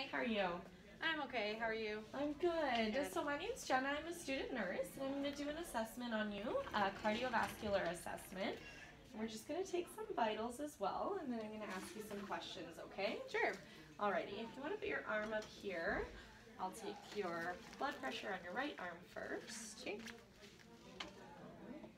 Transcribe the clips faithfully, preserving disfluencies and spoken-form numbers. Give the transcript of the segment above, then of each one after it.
How are you? I'm okay. How are you? I'm good. Good. So my name's Jenna. I'm a student nurse, and I'm going to do an assessment on you, a cardiovascular assessment. And we're just going to take some vitals as well, and then I'm going to ask you some questions, okay? Sure. Alrighty, if you want to put your arm up here, I'll take your blood pressure on your right arm first. Okay. Alright.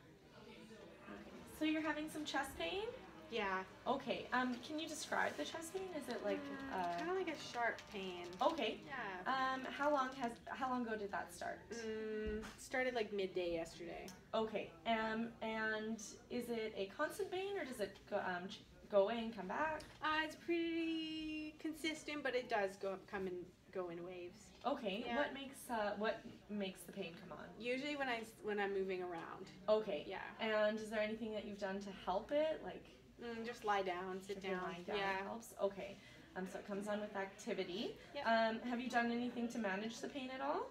Okay. So you're having some chest pain? Yeah. Okay, um, can you describe the chest pain? Is it like, uh, kind of like a sharp pain. okay. Yeah. Um, how long has, how long ago did that start? Mm, started like midday yesterday. Okay, um, and is it a constant pain or does it go, um, ch- go away and come back? Uh, it's pretty consistent, but it does go come and go in waves. Okay, Yeah. what makes, uh, what makes the pain come on? Usually when I s- when I'm moving around. Okay. Yeah. And is there anything that you've done to help it? Like, Mm, just lie down, sit if you're down. lying down Yeah. helps? Okay. Um, so it comes on with activity. Yep. Um, have you done anything to manage the pain at all?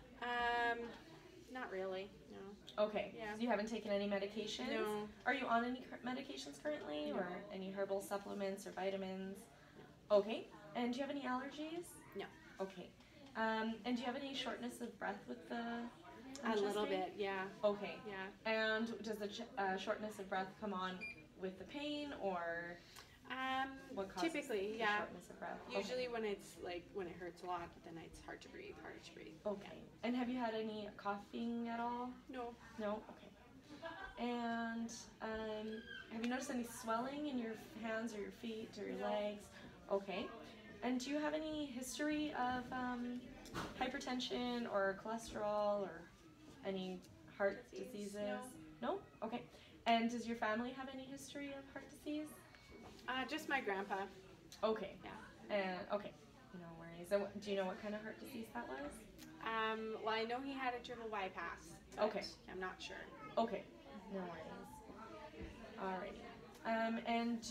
Um, not really. No. Okay. Yeah. So you haven't taken any medications? No. Are you on any cur- medications currently, No. or any herbal supplements or vitamins? Okay. And do you have any allergies? No. Okay. Um, and do you have any shortness of breath with the um, A chest little pain? bit. Yeah. Okay. Yeah. And does the ch- uh, shortness of breath come on with the pain, or Um, what causes typically, the yeah. shortness of breath? Usually when it's like when it hurts a lot, then it's hard to breathe. Harder to breathe. Okay. Okay. And have you had any coughing at all? No. No? Okay. And um, have you noticed any swelling in your hands or your feet or your No. legs? Okay. And do you have any history of um, hypertension or cholesterol or any heart Disease? diseases? No. No? Okay. And does your family have any history of heart disease? Uh, just my grandpa. Okay. Yeah. And okay. No worries. And what- do you know what kind of heart disease that was? Um, well, I know he had a triple bypass. but Okay. I'm not sure. Okay. No worries. Alrighty. Um, and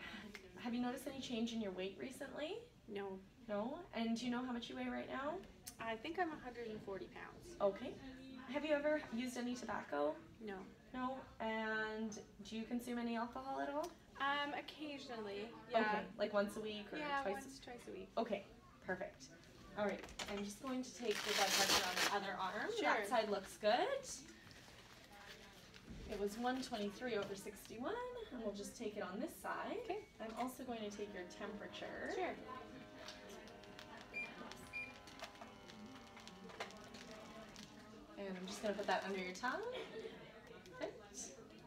have you noticed any change in your weight recently? No. No? And do you know how much you weigh right now? I think I'm one hundred forty pounds. Okay. Have you ever used any tobacco? No. No? And do you consume any alcohol at all? Um, occasionally. Yeah. Okay. Like once a week or Yeah, twice? once, twice a week. Okay. Perfect. Alright. I'm just going to take the blood pressure on the other arm. Sure. That side looks good. It was one twenty-three over sixty-one, and we'll just take it on this side. Okay. I'm also going to take your temperature. Sure. And I'm just going to put that under your tongue. Perfect.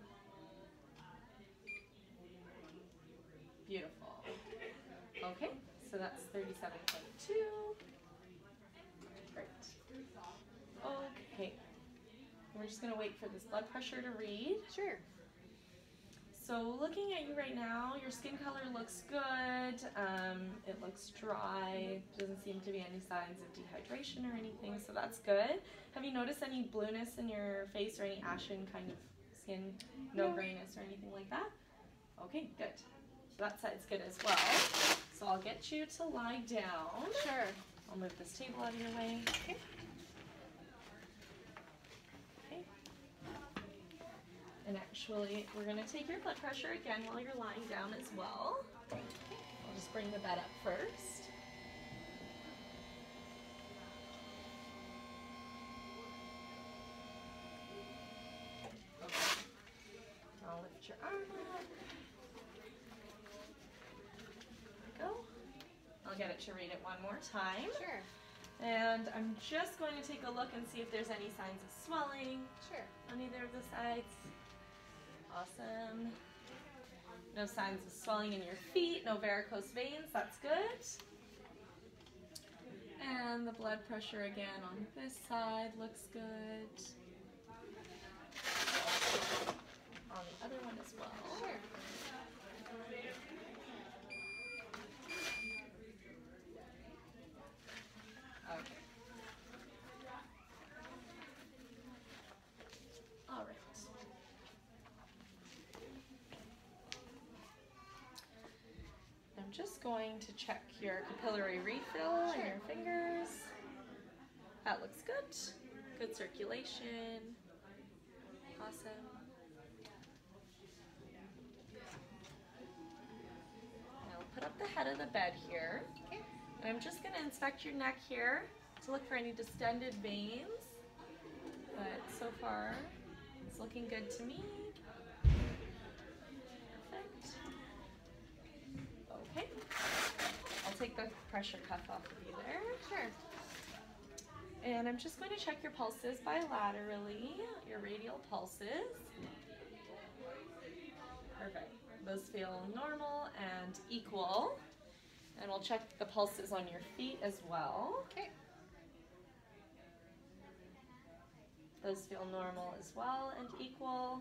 Beautiful. Okay, so that's thirty-seven point two. Great. Okay. We're just going to wait for this blood pressure to read. Sure. So looking at you right now, your skin color looks good. Um, it looks dry. Doesn't seem to be any signs of dehydration or anything, so that's good. Have you noticed any blueness in your face or any ashen kind of skin? No, No. grayness or anything like that? Okay, good. So that side's good as well. So I'll get you to lie down. Sure. I'll move this table out of your way. Okay. Okay. And actually, we're going to take your blood pressure again while you're lying down as well. I'll just bring the bed up first. Okay. I'll lift your arm up. There we go. I'll get it to read it one more time. Sure. And I'm just going to take a look and see if there's any signs of swelling Sure. on either of the sides. Awesome. No signs of swelling in your feet, no varicose veins, that's good. And the blood pressure again on this side looks good. On the other one as well. Sure. Okay. All right. I'm just going to check your capillary refill in your fingers. That looks good. Good circulation. Awesome. I'll put up the head of the bed here. Okay. And I'm just going to inspect your neck here to look for any distended veins. But so far, it's looking good to me. Perfect. Okay. I'll take the pressure cuff off of you there. Sure. And I'm just going to check your pulses bilaterally, your radial pulses. Perfect. Those feel normal and equal. And we'll check the pulses on your feet as well. Okay. Those feel normal as well and equal.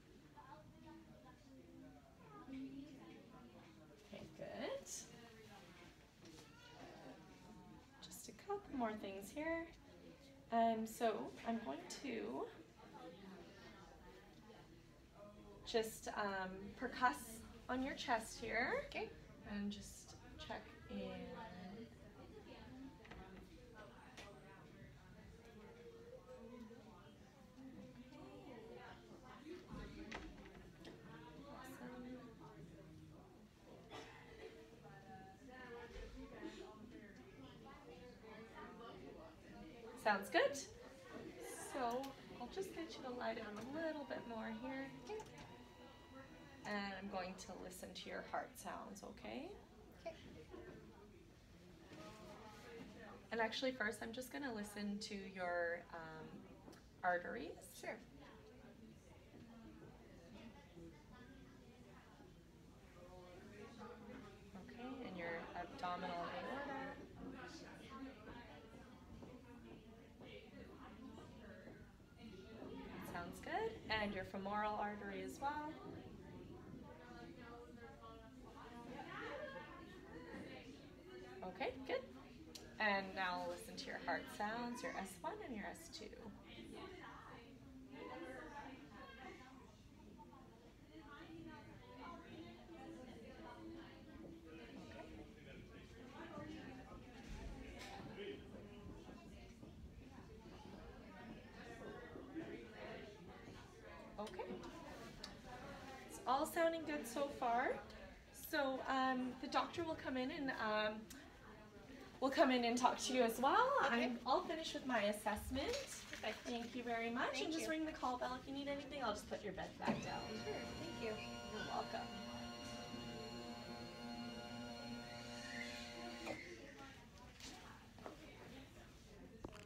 Okay, good. Just a couple more things here. Um, so I'm going to just um, percuss on your chest here. Okay. And just check in. Sounds good. So I'll just get you to lie down a little bit more here. And I'm going to listen to your heart sounds, okay? Okay. And actually first I'm just going to listen to your um, arteries. Sure. Okay, and your abdominal aorta. Sounds good. And your femoral artery as well. Okay, good. And now listen to your heart sounds, your S one and your S two. Okay. It's all sounding good so far. So um, the doctor will come in and um, we'll come in and talk to you as well. Okay. I'm all finished with my assessment. Perfect. Thank you very much. Thank and just you. ring the call bell if you need anything. I'll just put your bed back down. Sure. Thank you. You're welcome.